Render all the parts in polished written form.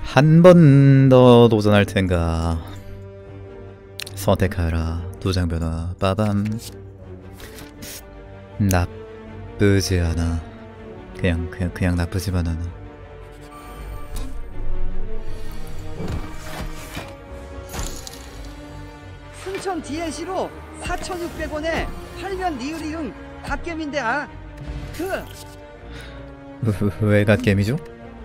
한 번 더 도전할 텐가. 선택하라. 도장 변화. 빠밤. 나쁘지 않아. 그냥 나쁘지만 않아. 순천 DNC로 4,600원에 팔면 니을이응 갓겜인데 왜 갓겜이죠?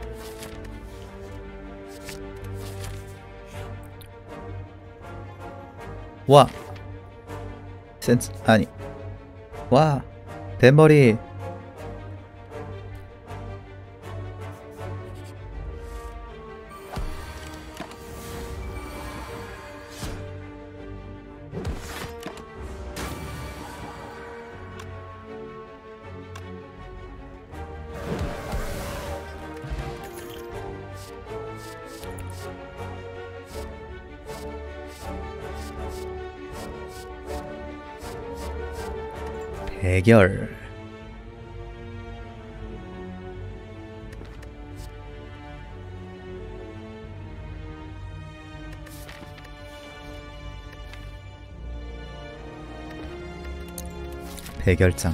와! 아니 와! 대머리! 대결. 대결장.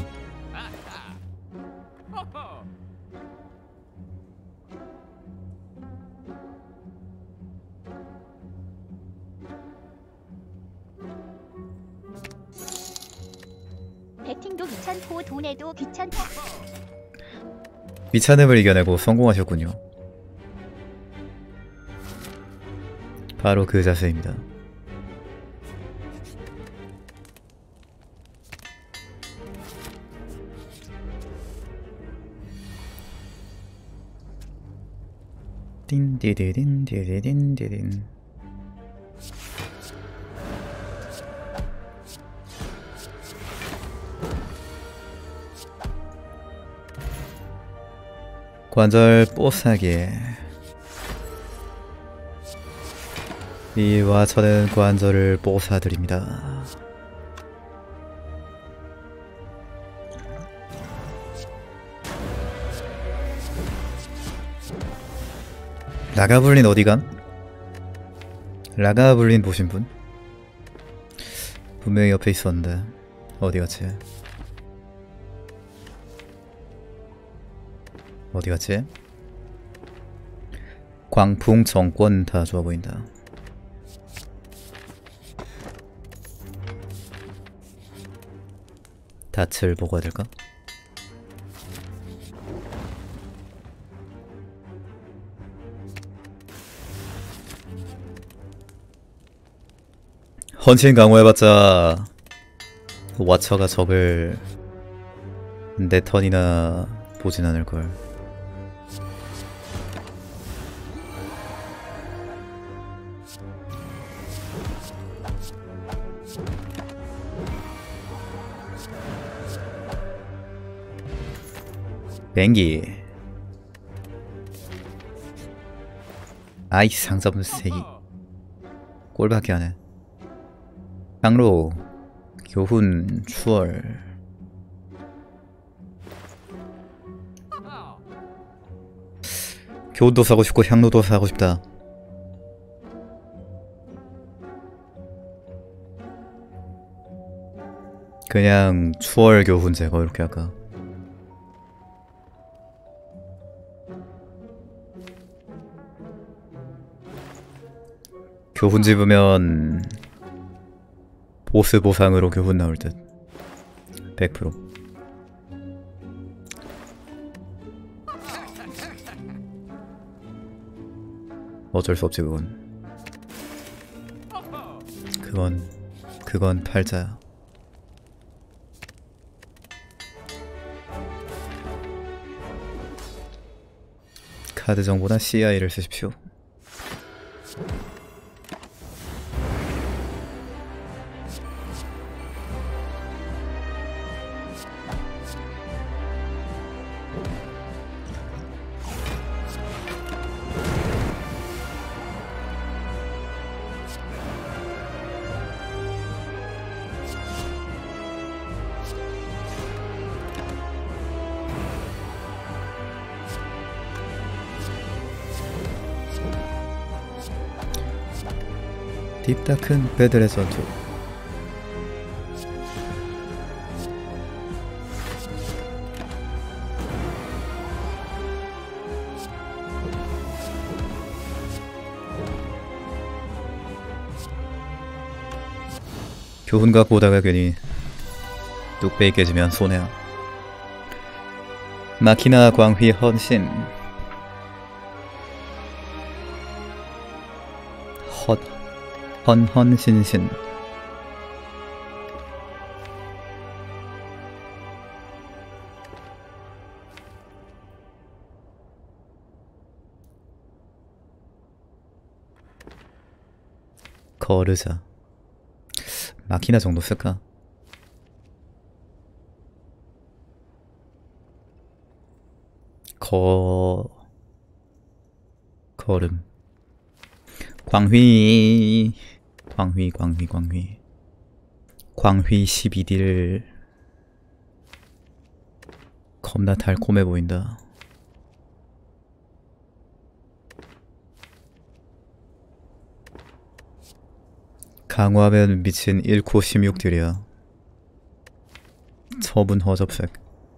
배팅도 귀찮고 돈에도 귀찮다. 귀찮음을 이겨내고 성공하셨군요. 바로 그 자세입니다. 딘디디딘 디디딘. 관절 뽀사기. 이와 저는 관절을 뽀사드립니다. 라가블린 어디감? 라가블린 보신분? 분명히 옆에 있었는데 어디갔지? 어디갔지? 광풍 정권 다 좋아보인다. 닻을 보고 해야 될까? 헌신 강화해봤자 와처가 적을 내 턴이나 보진 않을걸. 뱅기. 아이 상점 세기 꼴밖에 안해. 향로 교훈 추월. 교훈도 사고 싶고 향로도 사고 싶다. 그냥 추월 교훈 제거 이렇게 할까? 교훈 집으면 보스 보상으로 교훈 나올 듯. 100%. 어쩔 수 없지 그건 팔자야. 카드 정보나 CI를 쓰십시오. 딥다큰 배들의 전투. 교훈각 보다가 괜히 뚝배기 깨지면 손해야. 마키나 광휘 헌신. 헌헌신신. 거르자. 마키나 정도 쓸까? 걸음. 광휘 12딜. 겁나 달콤해 보인다. 강화하면 미친 1코 16딜이야. 처분 허접색.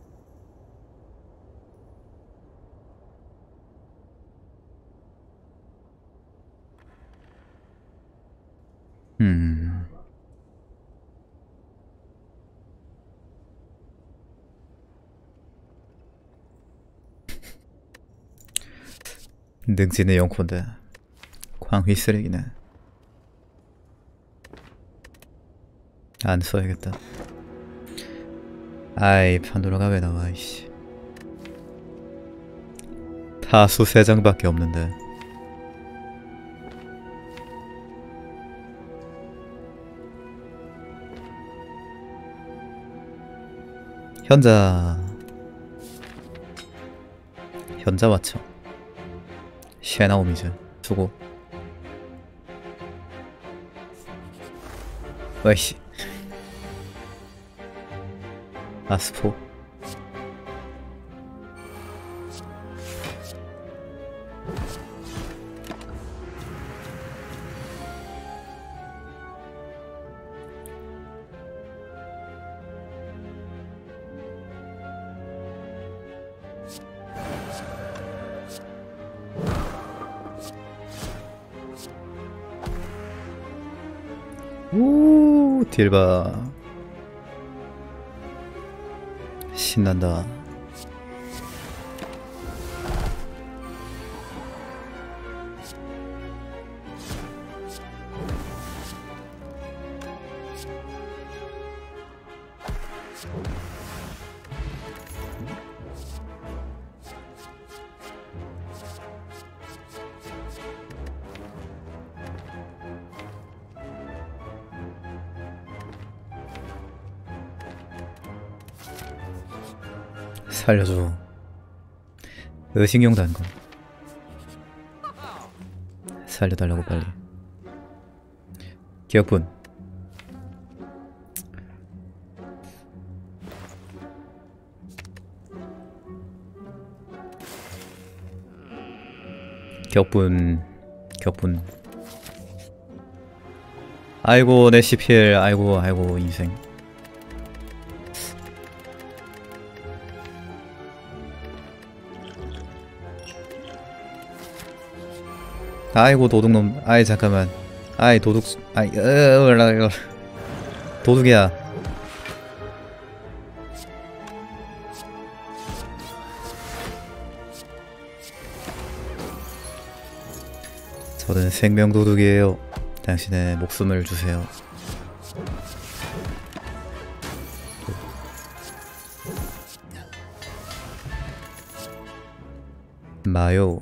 능지는 영콘데 광휘 쓰레기네. 안 써야겠다. 아이, 판도라가 왜 나와, 이씨. 타수 3장밖에 없는데. 현자 왔죠. 쉐나오미즈 수고. 와이씨. 아스포. 오, 딜바 신난다. 살려줘. 의식용 단건 살려달라고 빨리. 기억분. 격분. 아이고 내 CPL. 아이고 인생. 아이고 도둑놈. 아이 잠깐만. 아이 도둑. 아이 도둑이야. 저는 생명 도둑이에요. 당신의 목숨을 주세요. 마요.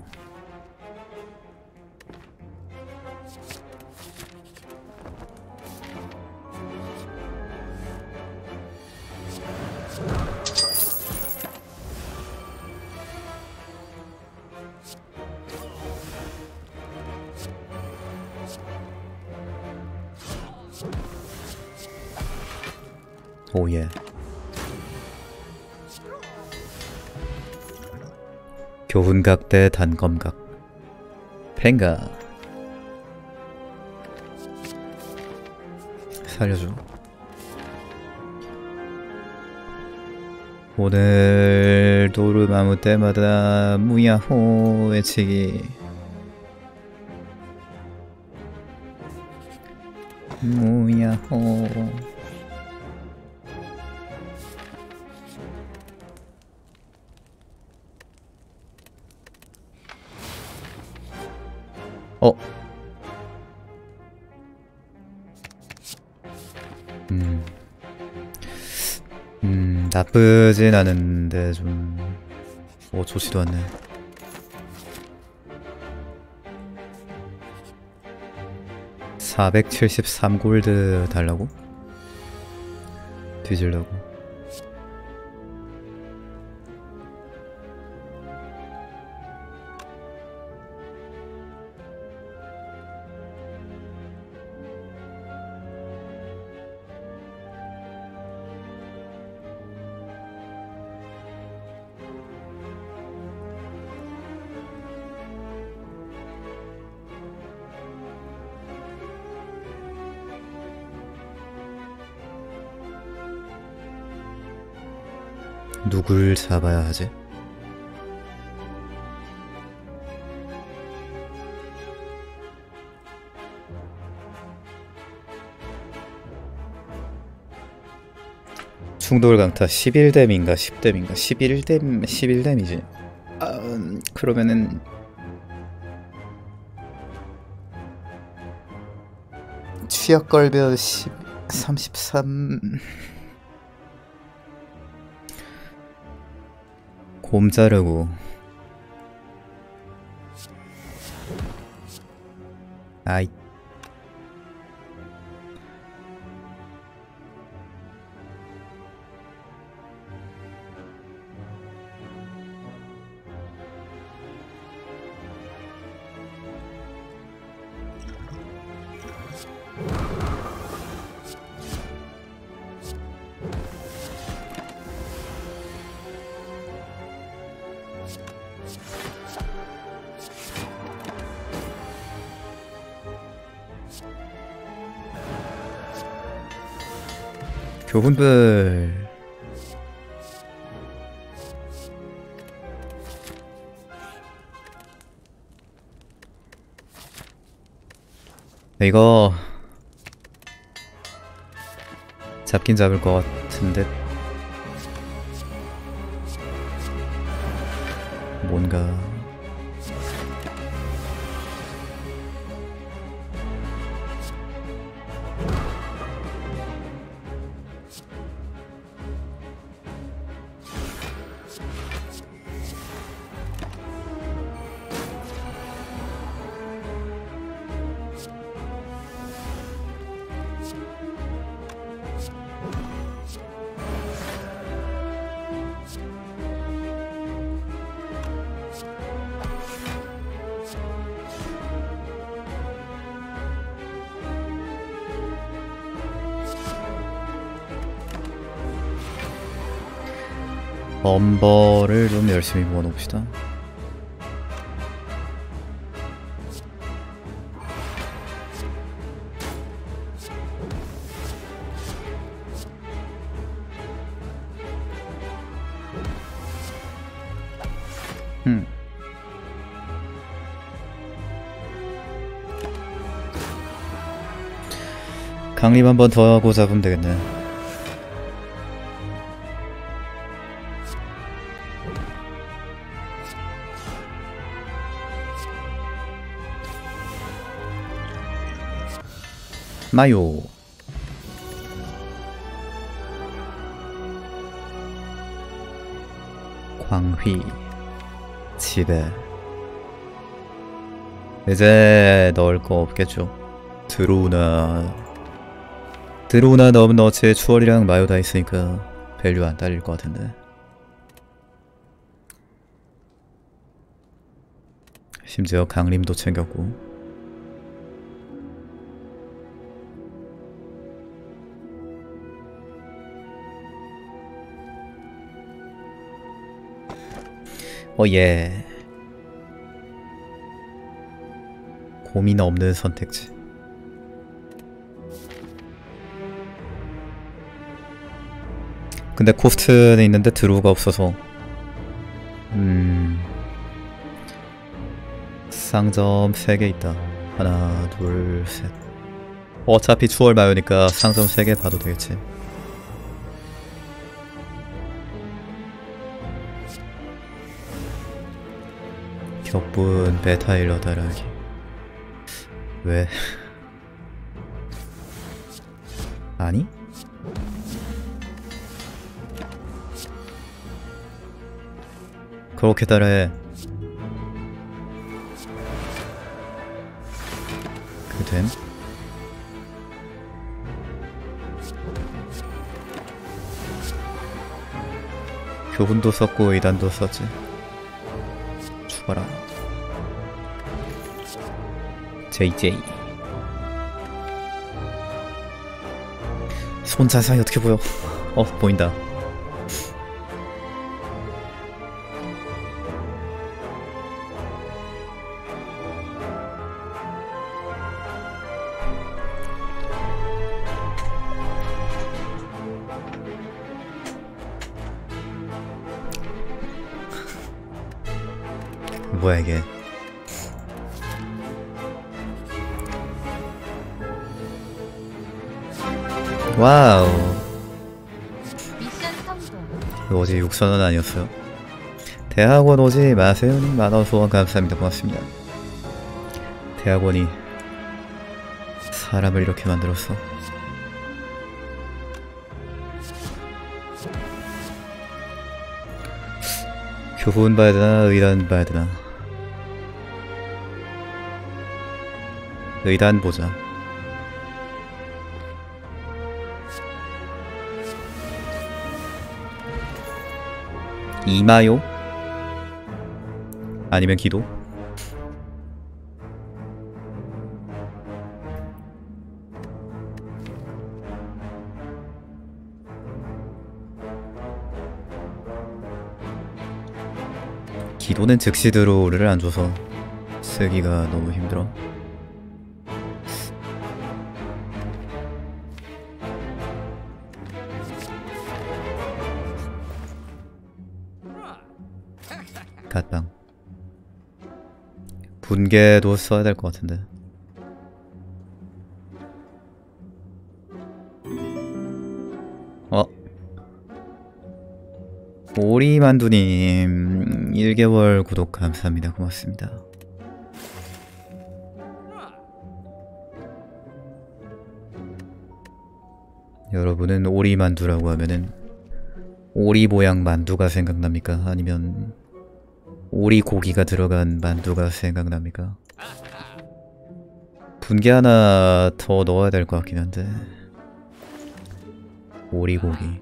오예. 교훈각 대 단검각. 팽가. 살려줘. 오늘 도르마무 때마다 무야호 외치기. 무야호. 어? 나쁘진 않은데 좀 좋지도 않네. $473골드 달라고? 뒤질라고. 누굴 잡아야 하지? 충돌 강타 11뎀인가 10뎀인가 11뎀이지. 그러면은 취약 걸벼 33. 곰 자르고. 아이. 교훈들. 이거 잡긴 잡을 것 같은데 뭔가 엄버를 좀 열심히 모아놓읍시다. 강림 한 번 더 하고 잡으면 되겠네. 마요. 광휘 집에 이제 넣을 거 없겠죠. 드로우나 넣으면 어째 추월이랑 마요 다 있으니까 밸류 안 딸릴 것 같은데. 심지어 강림도 챙겼고. 예. 고민 없는 선택지. 근데 코스트는 있는데 드로우가 없어서 상점 3개 있다. 하나 둘 셋. 어차피 추월 마요니까 상점 3개 봐도 되겠지. 격분 베타일러 달하기. 왜? 아니? 그렇게 따라해. 그 됨? 교훈도 썼고 의단도 썼지. 죽어라. JJ. 손 자세히 어떻게 보여? 보인다. 뭐야 이게? 와우. 미션 성공. 이거 어제 6,000원 아니었어요? 대학원 오지 마세요님 만원 소원 감사합니다. 고맙습니다. 대학원이 사람을 이렇게 만들었어. 교훈 봐야 되나 의단 봐야 되나? 의단 보자. 이마요? 아니면 기도? 기도는 즉시 드로우를 안 줘서 쓰기가 너무 힘들어. 갓방. 분개도 써야 될 것 같은데. 오리만두님 1개월 구독 감사합니다. 고맙습니다. 여러분은 오리만두라고 하면은 오리 모양 만두가 생각납니까? 아니면 오리 고기가 들어간 만두가 생각납니까? 분개 하나 더 넣어야 될 것 같긴 한데. 오리 고기.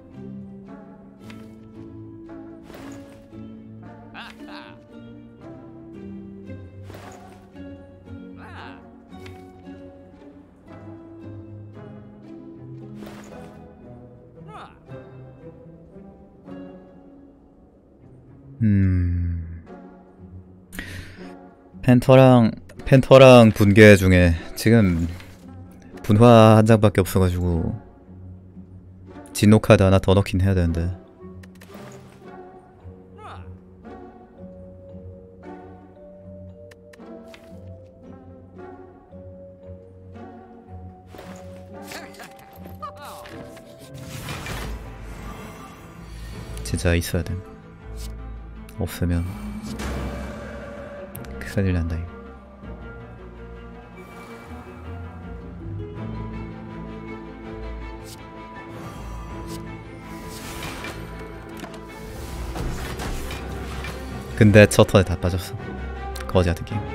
펜터랑 분개 중에 지금 분화 한 장밖에 없어가지고 진노 카드 하나 더 넣긴 해야 되는데. 진짜 있어야 돼. 없으면 큰일 난다 이거. 근데 첫 턴에 다 빠졌어. 거지 같은 게임.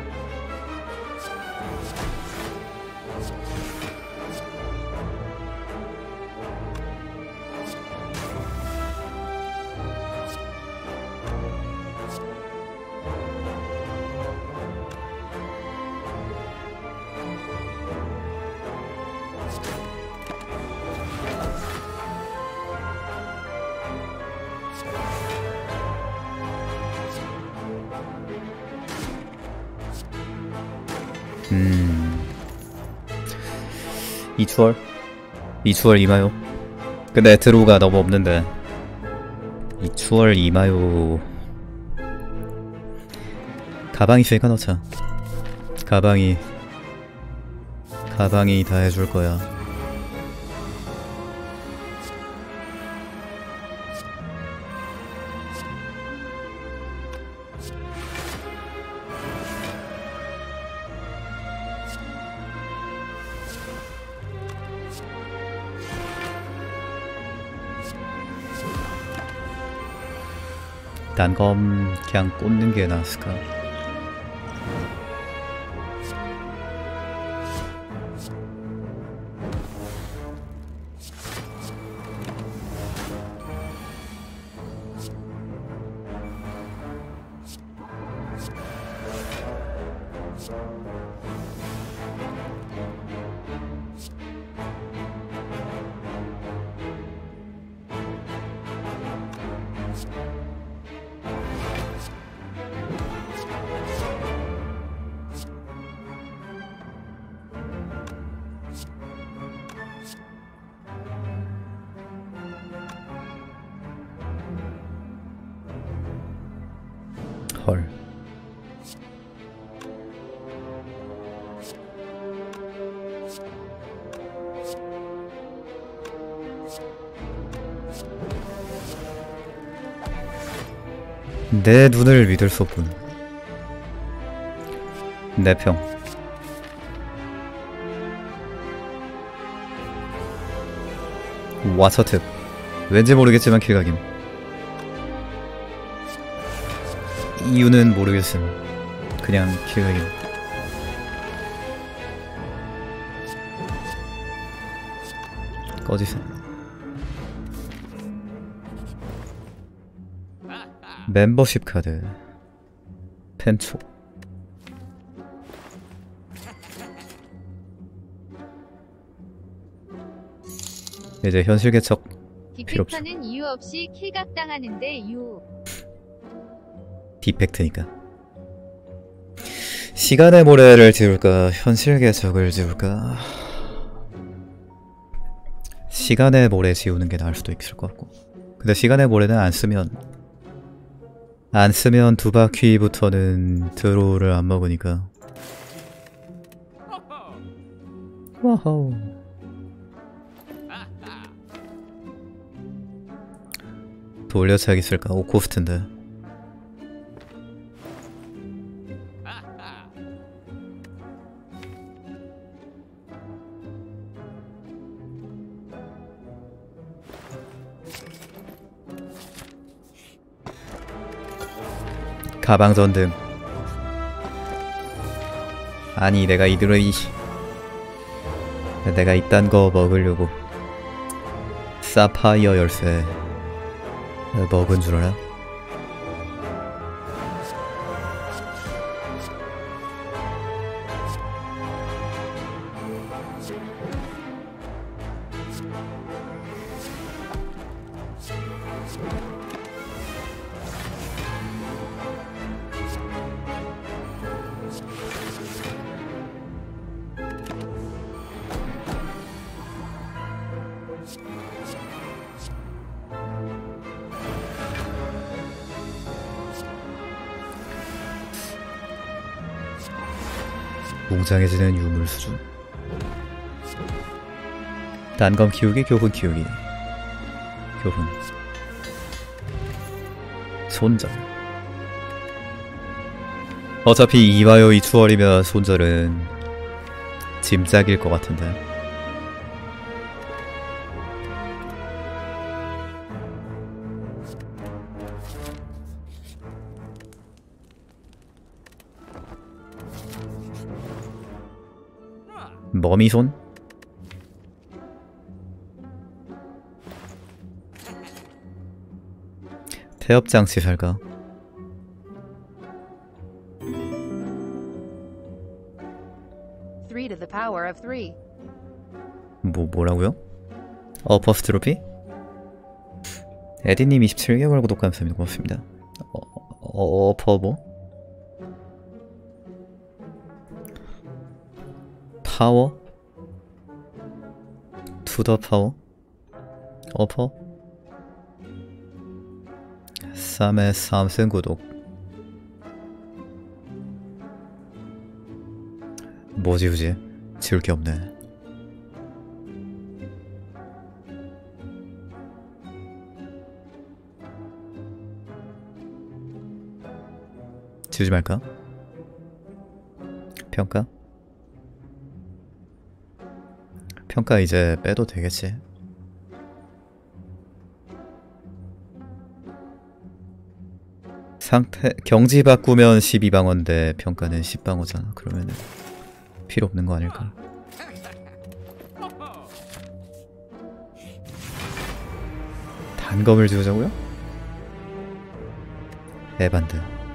이추월 이마요. 근데 드로우가 너무 없는데 이추월 이마요. 가방 있으니까 넣자. 가방이 다 해줄 거야. 단검 그냥 꽂는 게 나았을까? 헐. 내 눈을 믿을 수 없군. 내 평. 와처특. 왠지 모르겠지만 킬각임. 이유는 모르겠음. 그냥 킬각임. 꺼지세요. 멤버십 카드. 펜초. 이제 현실 개척 필요 없죠. 디펙터는 이유 없이 킬각 당하는데 디펙트니까. 시간의 모래를 지울까? 현실 개척을 지울까? 시간의 모래 지우는 게 나을 수도 있을 것 같고. 근데 시간의 모래는 안 쓰면 두 바퀴부터는 드로우를 안 먹으니까. 와우. 돌려차기 쓸까? 오코스트인데. 가방 전등. 아니 내가 내가 이딴 거 먹으려고 사파이어 열쇠 먹은 줄 알아? 웅장해지는 유물 수준. 단검 키우기, 교훈 키우기. 교훈. 손절. 어차피 이와요 이추월이면 손절은 짐짝일 것 같은데. 머미손? 태엽장치 살까? 뭐라고요? 퍼스트 트로피? 에디님 27개월 구독 감사합니다. 고맙습니다. 뭐? 파워? 투 더 파워? 어퍼? 3회 3승 구독. 뭐 지우지? 지울 게 없네. 지우지 말까? 평가? 평가 이제 빼도 되겠지. 상태 경지 바꾸면 12방어인데 평가는 10방어잖아. 그러면은 필요 없는 거 아닐까? 단검을 지우자고요? 에반드.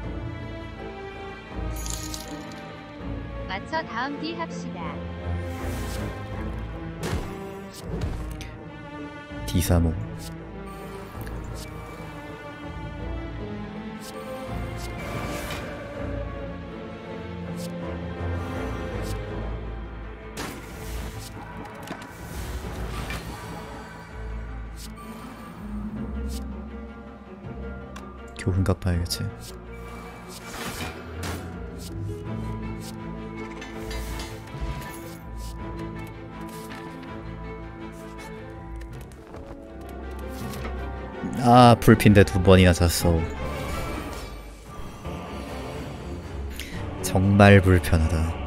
맞춰 다음 뒤 합시다. D35. 교훈각 봐야겠지. 아, 불핀데 2번이나 잤어. 정말 불편하다.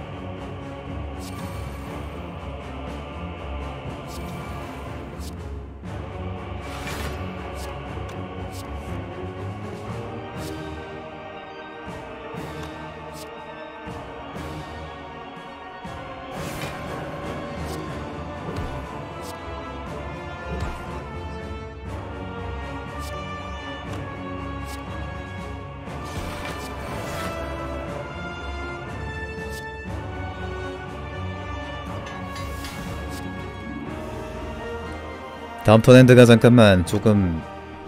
다음 턴엔드가 잠깐만 조금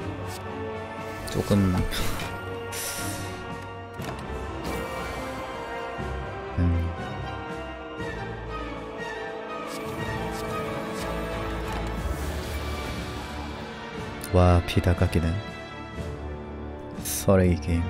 와, 피다 깎이네. 설의 게임.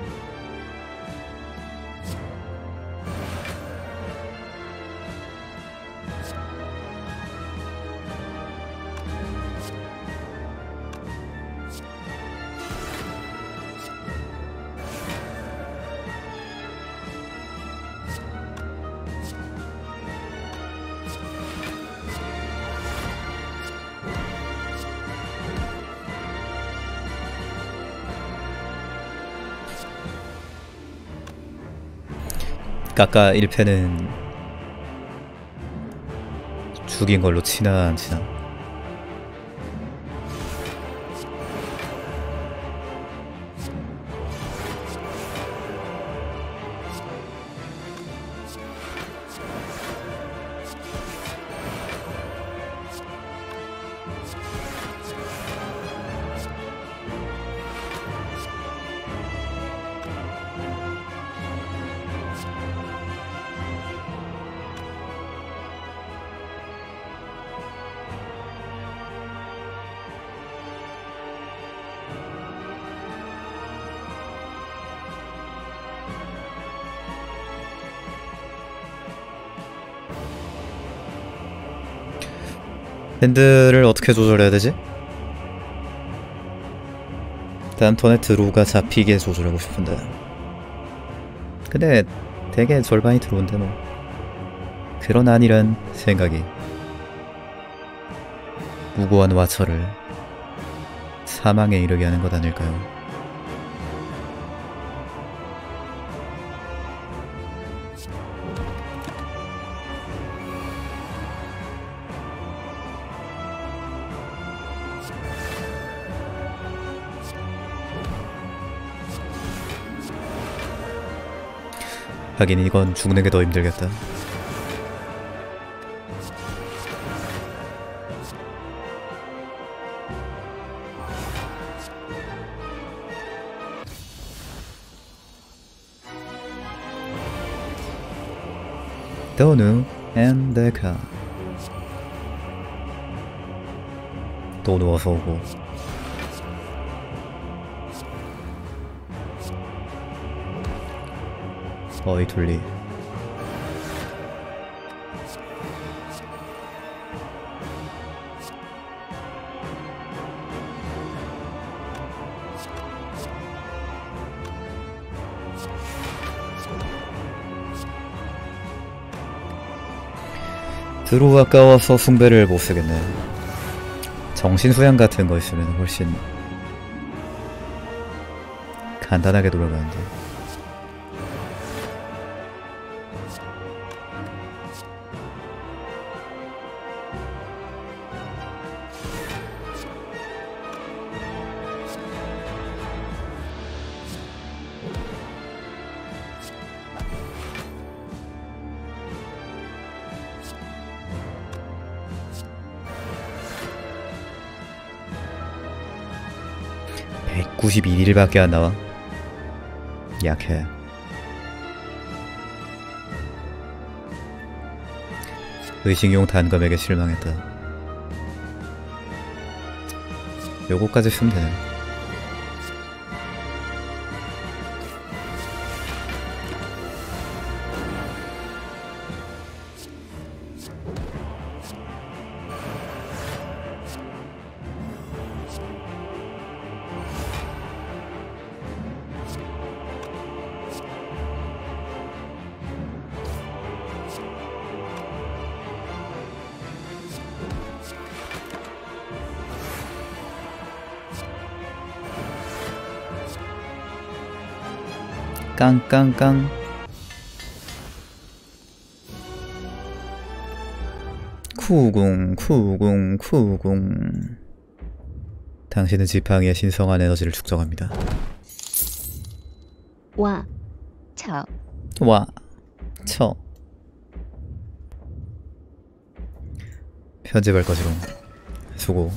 까까 1패는 죽인 걸로 치나 안 치나? 핸들을 어떻게 조절해야 되지? 다음 턴에 드로우가 잡히게 조절하고 싶은데. 근데 되게 절반이 들어온대 뭐. 그런 아니란 생각이 무고한 와처를 사망에 이르게 하는 것 아닐까요? 하긴 이건 죽는 게 더 힘들겠다. 도누 앤 데카. 또 누워서 오고. 어이 둘리. 드로우 아까워서 숭배를 못쓰겠네. 정신수양 같은 거 있으면 훨씬 간단하게 돌아가는데. (191일밖에) 안 나와. 약해. 의식용 단검에게 실망했다. 요거까지 쓰면 되네. 깡깡깡. 쿠궁 쿠궁 쿠궁. 당신은 지팡이의 신성한 에너지를 축적합니다. 와, 쳐. 와, 쳐. 편집할 것이로. 수고.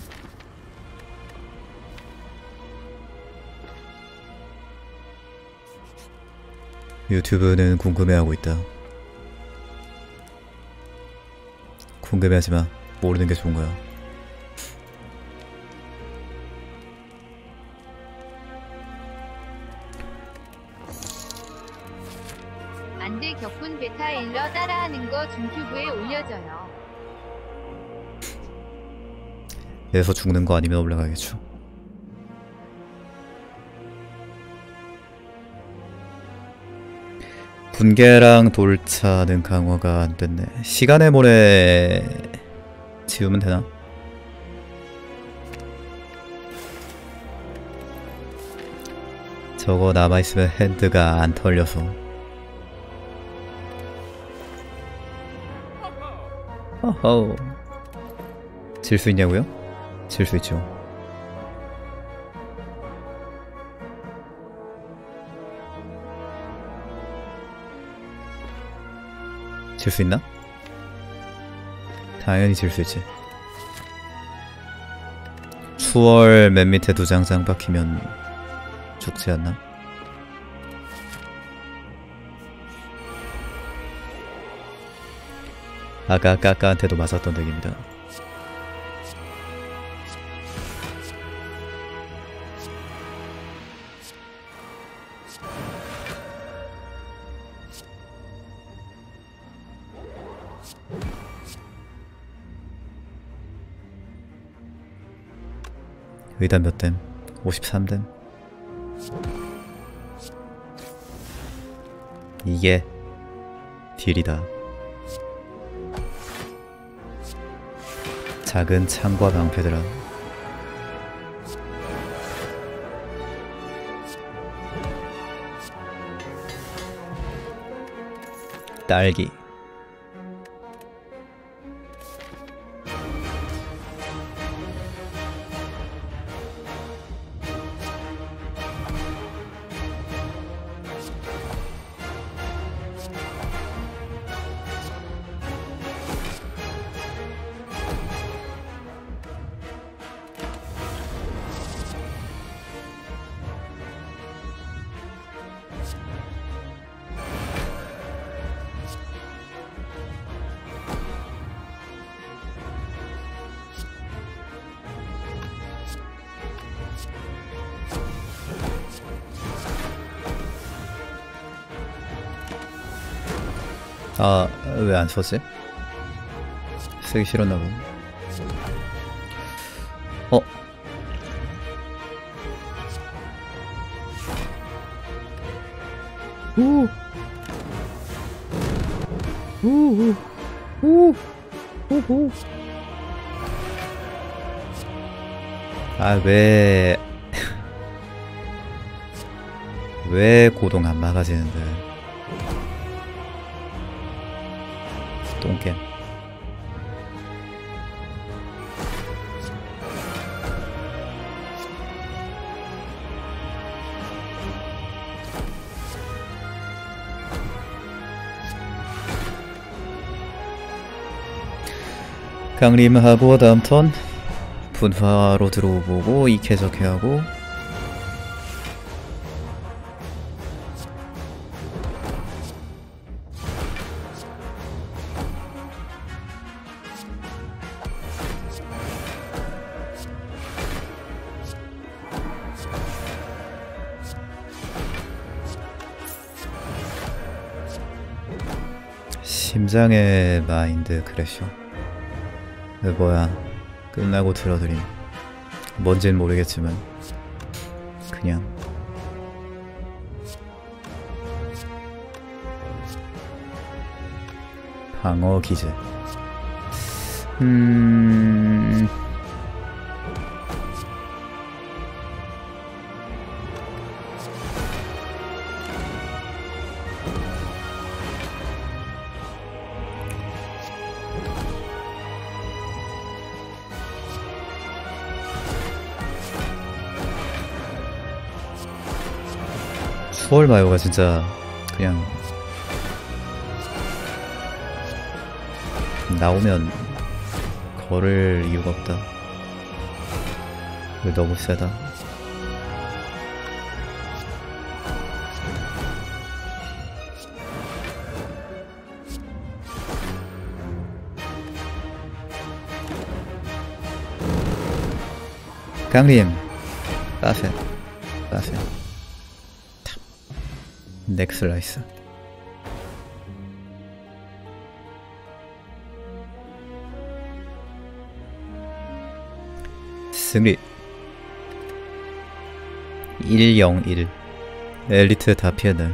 유튜브는 궁금해하고 있다. 궁금해하지마. 모르는 게 좋은 거야. 안돼 격분 베타 일러 따라하는 거 중튜브에 올려줘요. 여기서 죽는 거 아니면 올라가겠죠. 분계랑 돌차는 강화가 안 됐네. 시간의 모래 지우면 되나? 저거 남아있으면 핸드가 안 털려서. 허허. 질 수 있냐고요? 질 수 있죠. 질 수 있나? 당연히 질 수 있지. 추월 맨 밑에 2장 장 박히면 죽지 않나? 아까 까까한테도 맞았던 덱입니다. 의단 몇 댐? 53댐? 이게 딜이다. 작은 창과 방패들아. 딸기. 아, 왜 안 썼지? 쓰기 싫었나 보. 어? 우. 우. 우. 우. 아, 왜 고동 안 막아지는데. 똥겜. 강림하고 다음 턴 분화로 들어오고 이쾌적해하고 심장의 마인드 크래셔. 뭐야, 끝나고 들어드림. 뭔진 모르겠지만 그냥 방어 기제. 수월 마요가 진짜 그냥 나오면 걸을 이유가 없다. 너무 세다. 강림 빠세 빠세 넥슬라이스. 승리 101. 엘리트 다 피했네.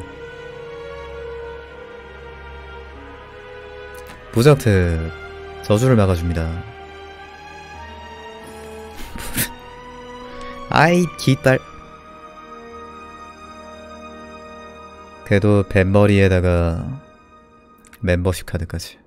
부작트 저주를 막아줍니다. 아이 기딸. 그래도 뱃머리에다가 멤버십 카드까지.